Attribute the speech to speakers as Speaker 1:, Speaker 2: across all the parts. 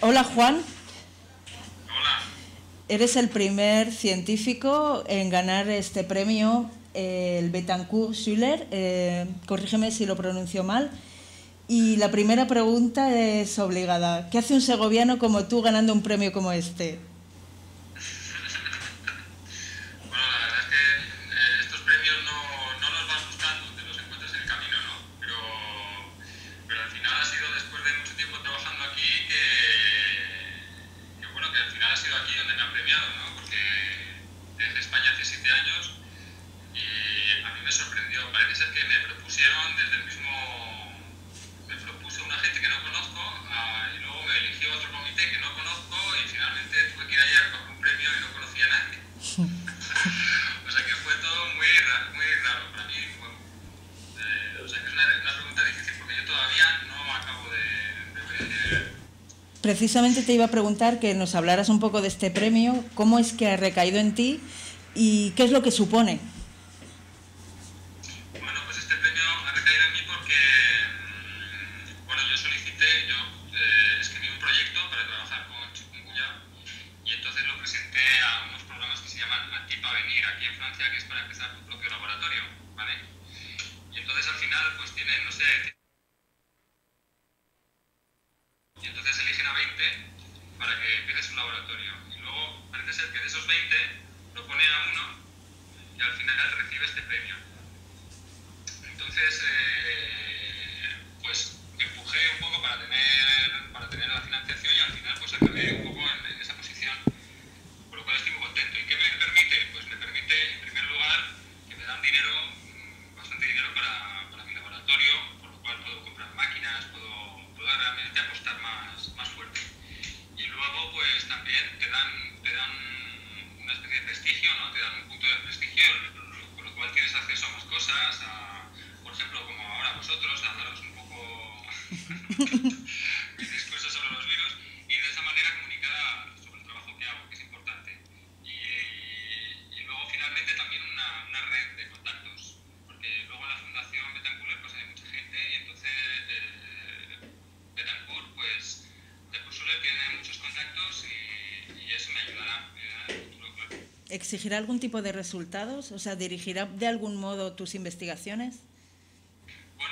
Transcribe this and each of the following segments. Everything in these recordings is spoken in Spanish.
Speaker 1: Hola Juan,
Speaker 2: Hola.
Speaker 1: eres el primer científico en ganar este premio, el Bettencourt-Schüller, corrígeme si lo pronuncio mal. Y la primera pregunta es obligada. ¿Qué hace un segoviano como tú ganando un premio como este?
Speaker 2: Bueno, la verdad es que estos premios no nos van gustando, te los encuentras en el camino, ¿no? Pero al final ha sido después de mucho tiempo trabajando aquí que bueno, que al final ha sido aquí donde me han premiado, ¿no? Porque desde España hace 7 años y a mí me sorprendió. Parece ser que me propusieron desde el mismo... Me propuso una gente que no conozco y luego me eligió otro comité que no conozco y finalmente tuve que ir allá a recoger un premio y no conocía a nadie. O sea que fue todo muy raro para mí. Bueno, o sea que es una pregunta difícil porque yo todavía no acabo de...
Speaker 1: Precisamente te iba a preguntar que nos hablaras un poco de este premio, cómo es que ha recaído en ti y qué es lo que supone.
Speaker 2: Bueno, pues este premio ha recaído en mí porque, bueno, yo escribí un proyecto para trabajar con chikungunya y entonces lo presenté a unos programas que se llaman Antipavenir aquí en Francia, que es para empezar tu propio laboratorio, ¿vale? Y entonces al final pues tienen, no sé, y entonces eligen a 20 para que empieces un laboratorio. Y luego parece ser que de esos 20 proponen a uno y al final recibe este premio. Entonces, pues empujé un poco para tener la financiación y al final pues acabé un poco en esa posición, por lo cual estoy muy contento. ¿Y qué me permite? Pues me permite, en primer lugar, que me dan dinero, bastante dinero para mi laboratorio, por lo cual puedo comprar máquinas, puedo realmente apostar más fuerte. Y luego, pues también te dan una especie de prestigio, ¿no? Te dan un punto de prestigio, con lo cual tienes acceso a más cosas, por ejemplo, como ahora vosotros, a daros un poco mis discursos sobre los virus y de esa manera comunicar sobre el trabajo que hago, que es importante. Y luego finalmente también una red de contactos, porque luego en la Fundación Bettencourt pues hay mucha gente y entonces Bettencourt pues Bettencourt tiene muchos contactos y eso me ayudará en el futuro, claro.
Speaker 1: ¿Exigirá algún tipo de resultados? O sea, ¿dirigirá de algún modo tus investigaciones?
Speaker 2: Bueno,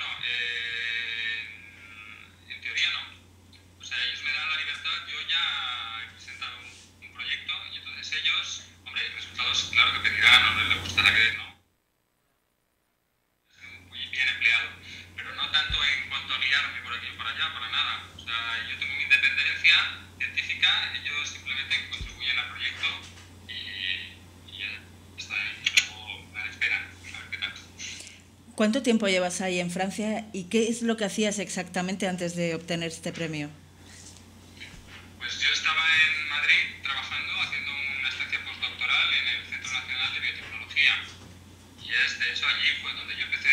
Speaker 2: en teoría no. O sea, ellos me dan la libertad, yo ya he presentado un proyecto y entonces ellos, hombre, resultados claro que pedirán, no les gustará que no, muy bien empleado, pero no tanto en cuanto a guiarme por aquí o por allá, para nada. O sea, yo tengo mi independencia científica, ellos simplemente contribuyen al proyecto y ya está, y luego me esperan, a ver qué tal.
Speaker 1: ¿Cuánto tiempo llevas ahí en Francia y qué es lo que hacías exactamente antes de obtener este premio?
Speaker 2: Pues yo estaba en Madrid trabajando, haciendo una estancia postdoctoral en el Centro Nacional de Biotecnología. Y de hecho allí fue donde yo empecé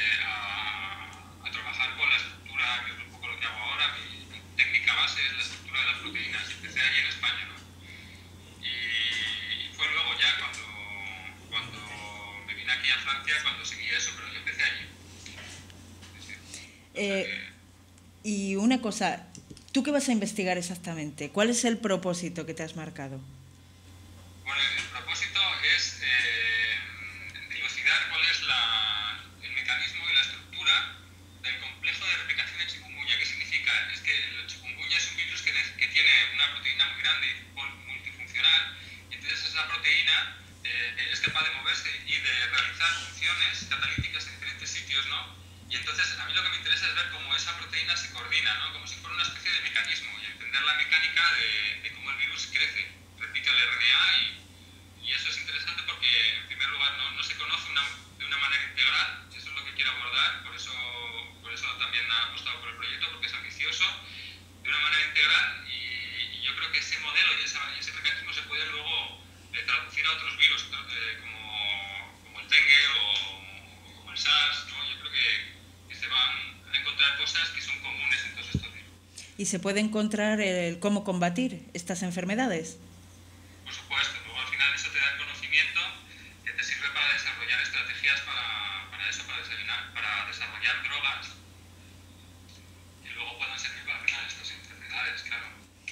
Speaker 2: a trabajar con la estructura, que es un poco lo que hago ahora. Mi técnica base es la estructura de las proteínas. Y empecé allí en España, ¿no? Y fue luego ya cuando me vine aquí a Francia, cuando seguí eso, pero yo empecé allí. Sí. O sea
Speaker 1: Eh,
Speaker 2: que...
Speaker 1: y una cosa, ¿tú qué vas a investigar exactamente? ¿Cuál es el propósito que te has marcado?
Speaker 2: Bueno, el propósito es dilucidar cuál es el mecanismo y la estructura del complejo de replicación de chikungunya. ¿Qué significa? Es que el chikungunya es un virus que tiene una proteína muy grande y multifuncional, y entonces esa proteína es capaz de moverse y de realizar funciones catalíticas en diferentes sitios, ¿no? Y entonces a mí lo que me interesa es ver cómo esa proteína se coordina, ¿no? Como si fuera una especie de mecanismo y entender la mecánica de cómo el virus crece, repite el RNA y eso es interesante porque en primer lugar no se conoce de una manera integral, y eso es lo que quiero abordar, por eso también he apostado por el proyecto, porque es ambicioso, de una manera integral y yo creo que ese modelo y ese mecanismo se puede luego traducir a otros virus como el dengue o como el SARS, ¿no? Yo creo que se van a encontrar cosas que son comunes en todos estos virus.
Speaker 1: ¿Y se puede encontrar el cómo combatir estas enfermedades?
Speaker 2: Por supuesto, luego al final eso te da el conocimiento que te sirve para desarrollar estrategias para eso, para desarrollar drogas que luego puedan servir para frenar estas enfermedades, claro.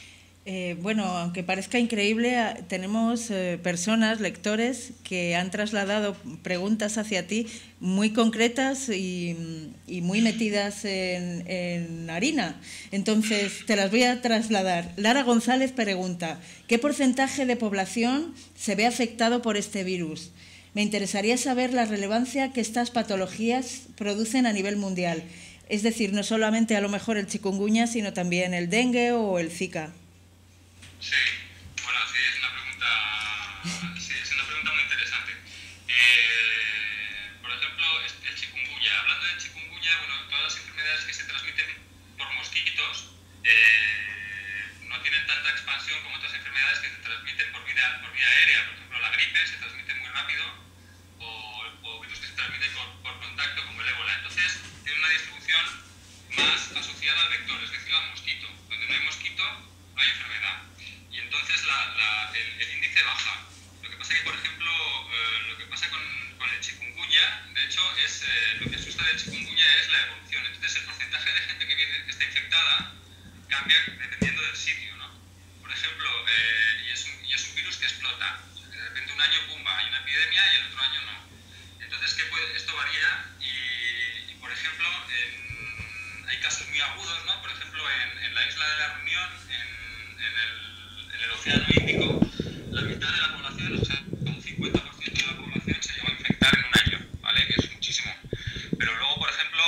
Speaker 1: Bueno, aunque parezca increíble, tenemos personas, lectores, que han trasladado preguntas hacia ti muy concretas y muy metidas en harina. Entonces, te las voy a trasladar. Lara González pregunta, ¿qué porcentaje de población se ve afectado por este virus? Me interesaría saber la relevancia que estas patologías producen a nivel mundial. Es decir, no solamente a lo mejor el chikungunya, sino también el dengue o el Zika.
Speaker 2: Sí, bueno, sí, es una pregunta muy interesante. Por ejemplo, el chikungunya. Hablando de chikungunya, bueno, todas las enfermedades que se transmiten por mosquitos no tienen tanta expansión como otras enfermedades que se transmiten por vía aérea. Por ejemplo, la gripe se transmite muy rápido o virus que se transmiten por contacto como el ébola. Entonces, tiene una distribución más asociada al vector, es decir, al mosquito. Donde no hay mosquito, no hay enfermedad. Y entonces el índice baja. Lo que pasa es que, por ejemplo, lo que pasa con el chikungunya, de hecho, lo que asusta del chikungunya es la evolución. Entonces, el porcentaje de gente que está infectada cambia dependiendo del sitio, ¿no? Por ejemplo, y es un virus que explota. O sea, que de repente un año, pumba, hay una epidemia y el otro año no. Entonces, esto varía y, por ejemplo, hay casos muy agudos, ¿no? Por ejemplo, en la isla de la Reunión, en el Océano Índico, la mitad de la población, o sea, un 50% de la población se llegó a infectar en un año, ¿vale? Que es muchísimo. Pero luego, por ejemplo,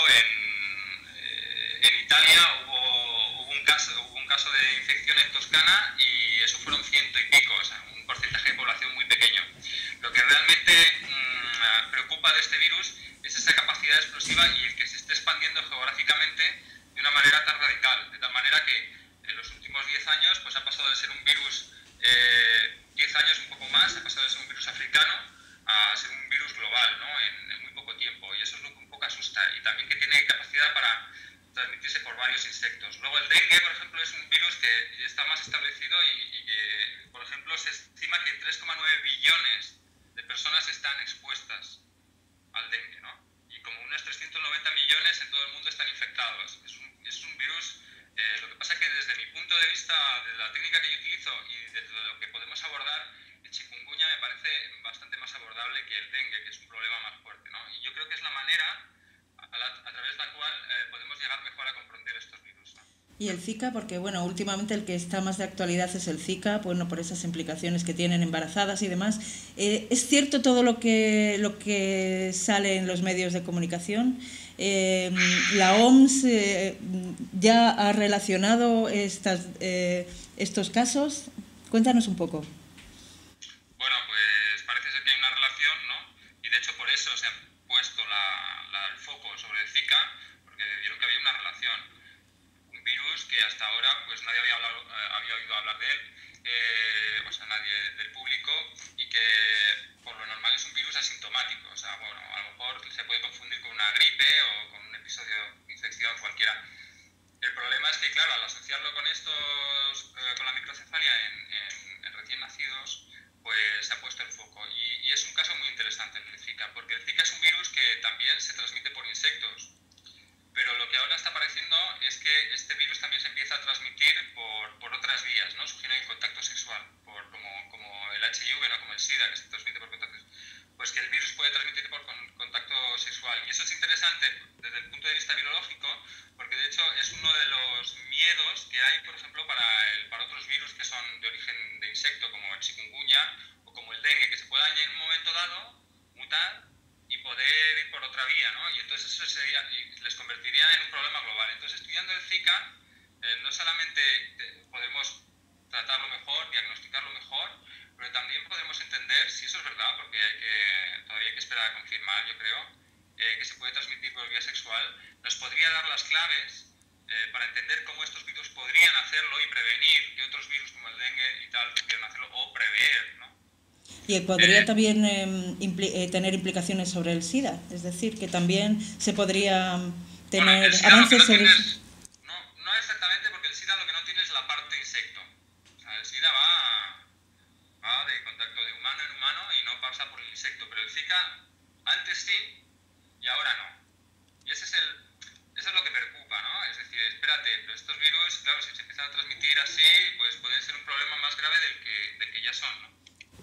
Speaker 2: en Italia hubo un caso de infección en Toscana y eso fueron 100 y pico, o sea, un porcentaje de población muy pequeño. Lo que realmente preocupa de este virus es esa capacidad explosiva y el que se esté expandiendo geográficamente de una manera tan radical, de tal manera que en los últimos 10 años pues ha pasado de ser un virus, 10 años un poco más, ha pasado de ser un virus africano a ser un virus global, ¿no? En muy poco tiempo, y eso es lo que un poco asusta, y también que tiene capacidad para transmitirse por varios insectos. Luego el dengue, por ejemplo, es un virus que está más establecido y que, por ejemplo, se estima que 3,9 billones de personas están expuestas al dengue, ¿no? Y como unos 390 millones en todo el mundo están infectados. Es un virus. Lo que pasa es que desde mi punto de vista, de la técnica que yo utilizo y de lo que podemos abordar, el chikungunya me parece bastante más abordable que el dengue, que es un problema más fuerte, ¿no? Y yo creo que es la manera a través de la cual podemos llegar mejor a comprender estos virus, ¿no?
Speaker 1: Y el Zika, porque bueno, últimamente el que está más de actualidad es el Zika, bueno, por esas implicaciones que tienen embarazadas y demás. ¿Es cierto todo lo que sale en los medios de comunicación? La OMS ya ha relacionado estos casos. Cuéntanos un poco.
Speaker 2: Bueno, pues parece ser que hay una relación, ¿no? Y de hecho por eso se ha puesto el foco sobre el Zika, porque vieron que había una relación. Un virus que hasta ahora pues nadie había oído hablar de él, o sea, nadie del público, y que por lo normal es un virus asintomático. O sea, bueno, a lo mejor se puede confundir con una gripe o con un episodio de infección cualquiera. El problema es que, claro, al asociarlo con con la microcefalia en recién nacidos, pues se ha puesto el foco. Y es un caso muy interesante el Zika, porque el Zika es un virus que también se transmite por insectos. Pero lo que ahora está apareciendo es que este virus también se empieza a transmitir por otras vías, ¿no? Surgiendo el contacto sexual, como el HIV, ¿no? Como el SIDA, que se transmite por contacto sexual. Pues que el virus puede transmitirse por contacto sexual. Y eso es interesante desde el punto de vista virológico, porque de hecho es uno de los miedos que hay, por ejemplo, para otros virus que son de origen de insecto, como el chikungunya o como el dengue, que se puedan en un momento dado mutar y poder ir por otra vía, ¿no? Y entonces eso les convertiría en un problema global. Entonces, estudiando el Zika, no solamente podemos tratarlo mejor, diagnosticarlo mejor, pero también podemos entender si eso es verdad, porque todavía hay que esperar a confirmar, yo creo, que se puede transmitir por vía sexual. Nos podría dar las claves para entender cómo estos virus podrían hacerlo y prevenir que otros virus como el dengue y tal pudieran hacerlo, o prever, ¿no?
Speaker 1: Y podría también tener implicaciones sobre el SIDA, es decir, que también se podría tener avances sobre...
Speaker 2: No exactamente, porque el SIDA lo que no tiene es la parte insecto. O sea, el SIDA va de contacto de humano en humano y no pasa por el insecto, pero el Zika antes sí y ahora no. Y eso es lo que preocupa, ¿no? Es decir, espérate, pero estos virus, claro, si se empiezan a transmitir así, pues pueden ser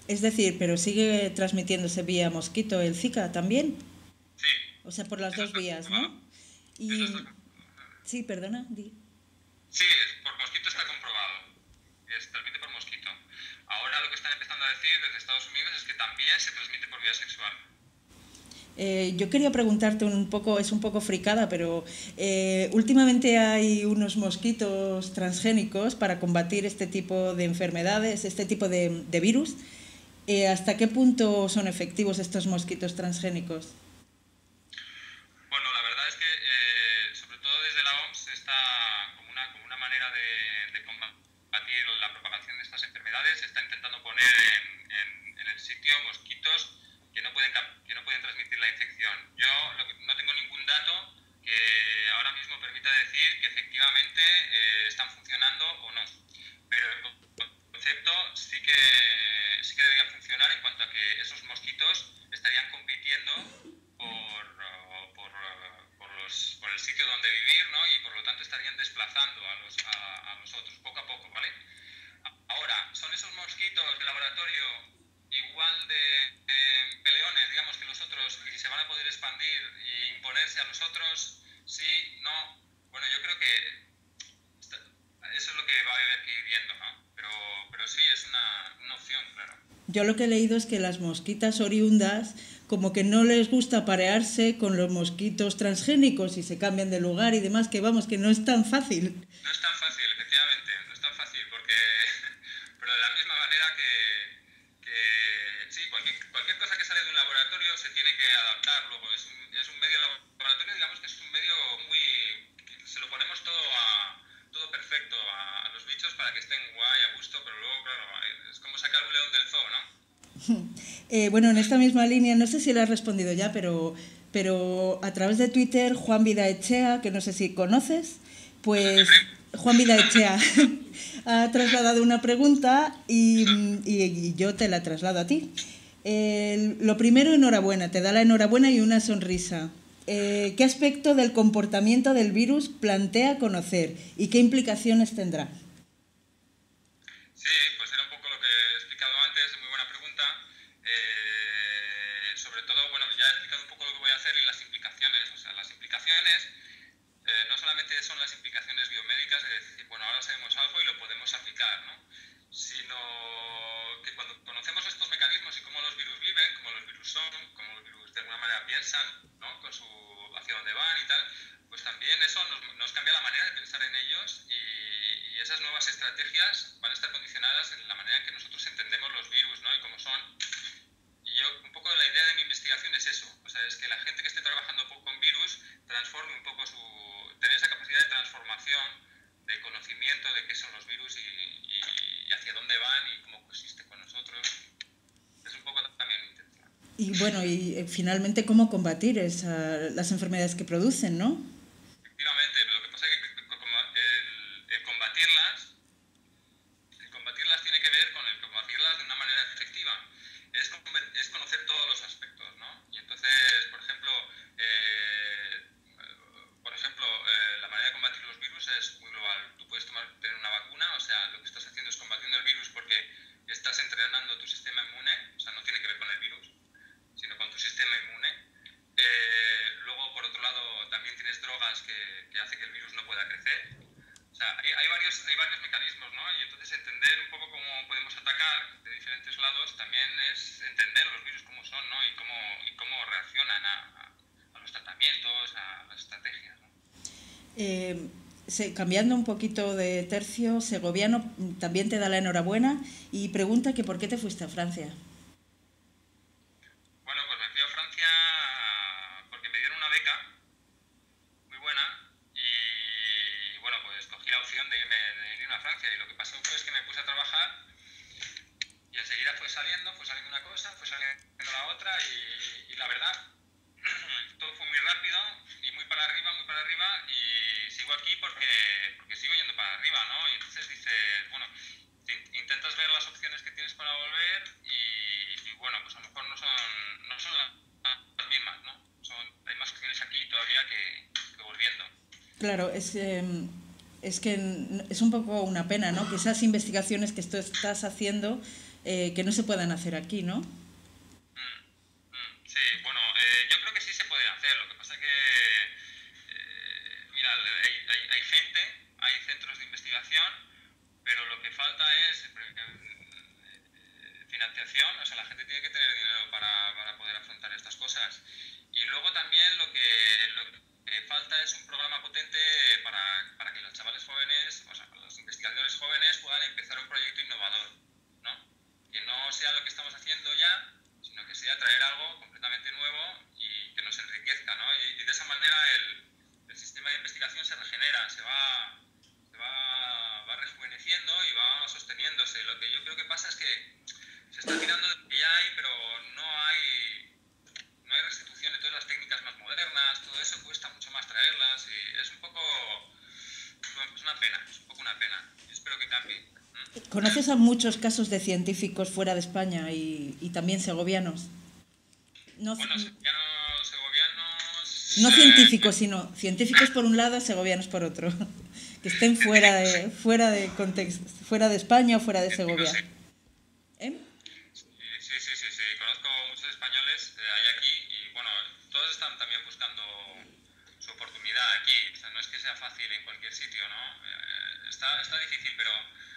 Speaker 1: Es decir, pero sigue transmitiéndose vía mosquito el Zika también.
Speaker 2: Sí,
Speaker 1: O sea, por las
Speaker 2: eso
Speaker 1: dos
Speaker 2: está
Speaker 1: vías,
Speaker 2: comprobado.
Speaker 1: ¿no?
Speaker 2: Eso
Speaker 1: Y
Speaker 2: está,
Speaker 1: sí, perdona, di.
Speaker 2: sí, por mosquito está comprobado. Se transmite por mosquito. Ahora lo que están empezando a decir desde Estados Unidos es que también se transmite por vía sexual.
Speaker 1: Yo quería preguntarte un poco, es un poco fricada, pero últimamente hay unos mosquitos transgénicos para combatir este tipo de enfermedades, este tipo de virus. ¿Hasta qué punto son efectivos estos mosquitos transgénicos?
Speaker 2: Bueno, la verdad es que sobre todo desde la OMS está como una manera de combatir la propagación de estas enfermedades, se está intentando poner en el sitio mosquitos que no pueden transmitir la infección. Yo no tengo ningún dato que ahora mismo permita decir que efectivamente están funcionando o no. Pero el concepto sí que debería funcionar en cuanto a que esos mosquitos estarían compitiendo por el sitio donde vivir, ¿no? Y por lo tanto estarían desplazando a los otros poco a poco, ¿vale? Ahora, ¿son esos mosquitos de laboratorio igual de peleones, digamos, que los otros, y se van a poder expandir e imponerse a los otros? Sí, no. Bueno, yo creo que eso es lo que va a haber que ir viendo, ¿no? Pero sí, es una opción, claro.
Speaker 1: Yo lo que he leído es que las mosquitas oriundas como que no les gusta aparearse con los mosquitos transgénicos y se cambian de lugar y demás, que vamos, que no es tan fácil.
Speaker 2: No es tan fácil, efectivamente, no es tan fácil, porque, pero de la misma manera que sí, cualquier cosa que sale de un laboratorio se tiene que adaptar luego. Es un medio laboratorio, digamos que es un medio muy, se lo ponemos todo perfecto a los bichos para que estén guay, a gusto, pero luego, claro, es como sacar un león del zoo, ¿no?
Speaker 1: Bueno, en esta misma línea, no sé si le has respondido ya, pero a través de Twitter, Juan Vidaechea, que no sé si conoces, pues Juan Vidaechea ha trasladado una pregunta y yo te la traslado a ti. Lo primero, enhorabuena, te da la enhorabuena y una sonrisa. ¿Qué aspecto del comportamiento del virus plantea conocer y qué implicaciones tendrá?
Speaker 2: Sí, pues era un poco lo que he explicado antes, muy buena pregunta. Sobre todo, bueno, ya he explicado un poco lo que voy a hacer y las implicaciones. O sea, las implicaciones no solamente son las implicaciones biomédicas de decir, bueno, ahora sabemos algo y lo podemos aplicar, ¿no? Sino que cuando conocemos estos mecanismos y cómo los virus viven, cómo los virus son, cómo los virus de alguna manera piensan, ¿no? Con hacia dónde van y tal, pues también eso nos cambia la manera de pensar en ellos y esas nuevas estrategias van a estar condicionadas en la manera en que nosotros entendemos los virus, ¿no? Y cómo son. Y yo, un poco la idea de mi investigación es eso, o sea, es que la gente que esté trabajando con virus transforme un poco tener esa capacidad de transformación, de conocimiento de qué son los virus y hacia dónde van y cómo coexiste con nosotros. Es un poco también mi intención.
Speaker 1: Y bueno, y finalmente cómo combatir las enfermedades que producen, ¿no?
Speaker 2: Efectivamente, pero lo que pasa es que el combatirlas tiene que ver con el combatirlas de una manera efectiva. Es conocer todos los aspectos, ¿no? Y entonces, por ejemplo, la manera de combatir los virus es muy global. Tú puedes tener una vacuna, o sea, lo que estás haciendo es combatiendo el virus porque estás entrenando tu sistema inmune, o sea, no tiene que ver con el virus, sino con tu sistema inmune. Luego, por otro lado, también tienes drogas que hacen que el virus no pueda crecer. O sea, hay varios mecanismos, ¿no? Y entonces entender un poco cómo podemos atacar de diferentes lados también es entender los virus cómo son, ¿no? Y cómo reaccionan a los tratamientos, a las estrategias, ¿no?
Speaker 1: Cambiando un poquito de tercio, Segoviano también te da la enhorabuena y pregunta que por qué te fuiste a Francia.
Speaker 2: Bueno, pues me fui a Francia porque me dieron una beca muy buena y bueno, pues cogí la opción de irme a Francia y lo que pasó fue que me puse a trabajar y enseguida fue saliendo una cosa, fue saliendo la otra y la verdad todo fue muy rápido y muy para arriba y sigo aquí porque sigo yendo para arriba, ¿no? Y entonces dices, bueno, intentas ver las opciones que tienes para volver y bueno, pues a lo mejor no son las mismas, ¿no? Hay más opciones aquí todavía que volviendo.
Speaker 1: Claro, es que es un poco una pena, ¿no? Que esas investigaciones que tú estás haciendo que no se puedan hacer aquí, ¿no?
Speaker 2: Sí, bueno, yo creo que sí se puede hacer. Lo que pasa que, mira, hay gente, hay centros de investigación, pero lo que falta es financiación. O sea, la gente tiene que tener dinero para poder afrontar estas cosas. Y luego también lo que falta es un programa potente para que los chavales jóvenes, o sea, los investigadores jóvenes puedan empezar un proyecto innovador, ¿no? Que no sea lo que estamos haciendo ya, sino que sea traer algo completamente nuevo y que nos enriquezca, ¿no? Y de esa manera el sistema de investigación se regenera, va rejuveneciendo y va sosteniéndose. Lo que yo creo que pasa es que se está tirando de lo que ya hay, pero no hay restitución. Entonces las técnicas más modernas, todo eso cuesta mucho más traerlas y es un poco, es una pena, es un poco una pena. Yo espero que cambie.
Speaker 1: ¿Conoces a muchos casos de científicos fuera de España y también segovianos? No,
Speaker 2: Bueno, segovianos...
Speaker 1: no científicos, sino científicos por un lado, segovianos por otro. Que estén fuera de contexto, fuera de España o fuera de Segovia.
Speaker 2: Sí. Sí. Conozco muchos españoles hay aquí y, bueno, todos están también buscando su oportunidad aquí. O sea, no es que sea fácil en cualquier sitio, ¿no? Está difícil, pero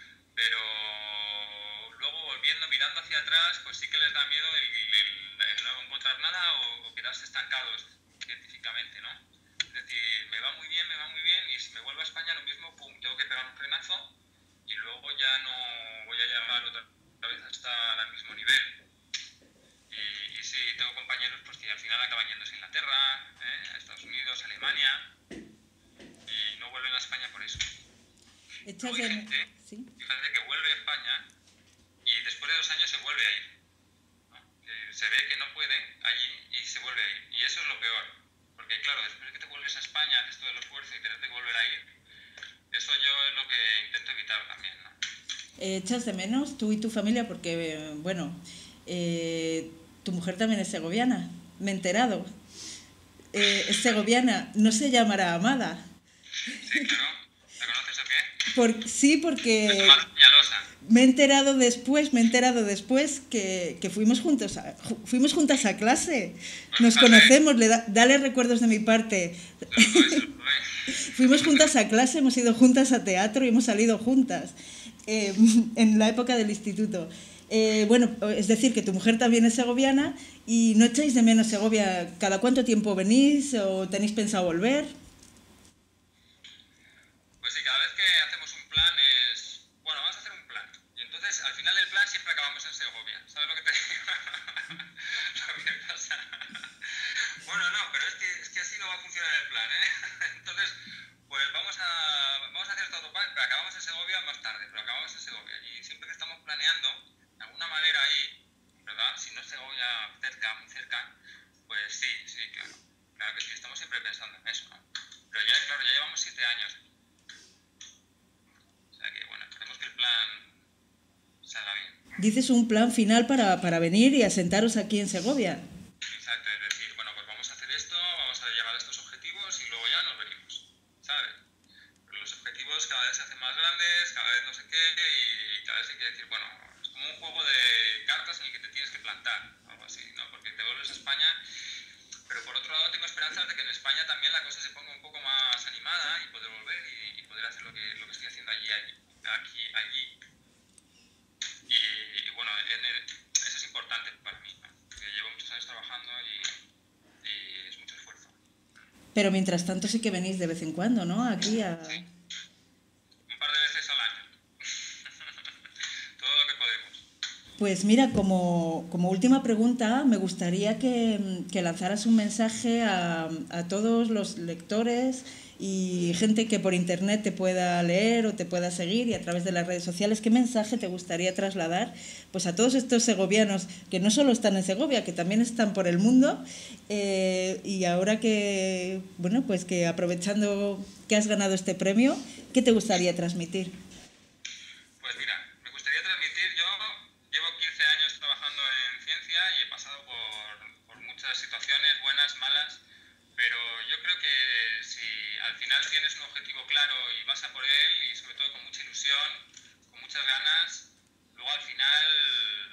Speaker 2: luego mirando hacia atrás, pues sí que les da miedo el no encontrar nada o quedarse estancados científicamente, ¿no? Es decir, me va muy bien y si me vuelvo a España lo mismo, pum, tengo que pegar un frenazo y luego ya no voy a llegar otra vez hasta el mismo nivel. Y sí, tengo compañeros pues que al final acaban yéndose a Inglaterra, a Estados Unidos, a Alemania y no vuelven a España por eso. Luego hay gente,
Speaker 1: ¿sí?
Speaker 2: Fíjate que vuelve a España y después de 2 años se vuelve a ir, ¿no? Que se ve que no puede allí y se vuelve a ir. Y eso es lo peor, porque claro, después de que te vuelves a España, haces todo el esfuerzo y tener que volver a ir, eso yo es lo que intento evitar también, ¿no?
Speaker 1: ¿Echas de menos tú y tu familia? Porque, bueno, tu mujer también es segoviana, me he enterado. Es segoviana, no se llamará Amada.
Speaker 2: Sí, claro. ¿La conoces o qué?
Speaker 1: Sí, porque
Speaker 2: Es más señalosa.
Speaker 1: me he enterado después que fuimos juntas a clase. Nos conocemos, dale recuerdos de mi parte. Fuimos juntas a clase, hemos ido juntas a teatro y hemos salido juntas en la época del instituto. Bueno, es decir, que tu mujer también es segoviana y no echáis de menos Segovia. ¿Cada cuánto tiempo venís o tenéis pensado volver?
Speaker 2: Pues sí, cada vez que hacemos un plan bueno, vamos a hacer un plan. Y entonces, al final del plan siempre acabamos en Segovia. ¿Sabes lo que te digo? Lo que pasa. Bueno, no, pero es que así no va a funcionar el plan, ¿eh? Entonces, pues vamos a hacer todo plan, pero acabamos en Segovia más tarde, pero acabamos en Segovia. Y siempre que estamos planeando, de alguna manera ahí, ¿verdad? Si no es Segovia muy cerca, pues sí, claro. Claro que sí, estamos siempre pensando en eso, ¿no? Pero ya, claro, ya llevamos 7 años. O sea que, bueno, esperemos que el plan salga bien.
Speaker 1: Dices un plan final para venir y asentaros aquí en Segovia.
Speaker 2: Exacto, es decir, bueno, pues vamos a hacer esto, vamos a llegar a estos objetivos y luego ya nos venimos, ¿sabes? Pero los objetivos cada vez se hacen más grandes, cada vez no sé qué, y cada vez hay que decir, bueno, es como un juego de cartas en el que te tienes que plantar, algo así, ¿no? Porque te vuelves a España, pero por otro lado tengo esperanzas de que en España también la cosa se ponga un poco más animada y poder volver y poder hacer lo que estoy haciendo allí. Y bueno, eso es importante para mí, ¿no? Porque llevo muchos años trabajando y es mucho esfuerzo.
Speaker 1: Pero mientras tanto sí que venís de vez en cuando, ¿no? Aquí a...
Speaker 2: Sí. Un par de veces al año. Todo lo que podemos.
Speaker 1: Pues mira, como última pregunta, me gustaría que lanzaras un mensaje a todos los lectores y gente que por internet te pueda leer o te pueda seguir y a través de las redes sociales. ¿Qué mensaje te gustaría trasladar pues a todos estos segovianos que no solo están en Segovia, que también están por el mundo y ahora que, bueno, pues que aprovechando que has ganado este premio, ¿qué te gustaría transmitir?
Speaker 2: Pues mira, me gustaría transmitir, yo llevo 15 años trabajando en ciencia y he pasado por muchas situaciones, buenas, malas, pero yo creo que si al final tienes un objetivo claro y vas a por él y sobre todo con mucha ilusión, con muchas ganas, luego al final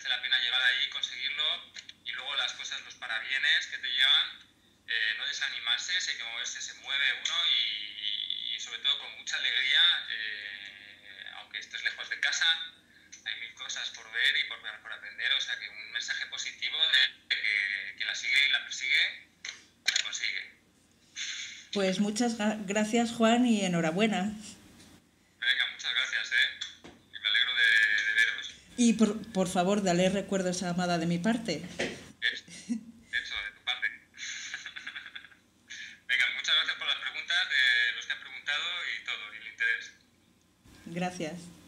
Speaker 2: merece la pena llegar ahí, conseguirlo, y luego las cosas, los parabienes que te llegan, no desanimarse, si hay que moverse, se mueve uno y sobre todo con mucha alegría, aunque estés lejos de casa, hay mil cosas por ver y por aprender, o sea que un mensaje positivo de que la sigue y la persigue, la consigue.
Speaker 1: Pues muchas gracias, Juan, y enhorabuena.
Speaker 2: Venga, muchas gracias, y me alegro de veros.
Speaker 1: Y por favor, dale recuerdos a Amada de mi parte.
Speaker 2: Hecho, de tu parte. Venga, muchas gracias por las preguntas de los que han preguntado y todo, y el interés.
Speaker 1: Gracias.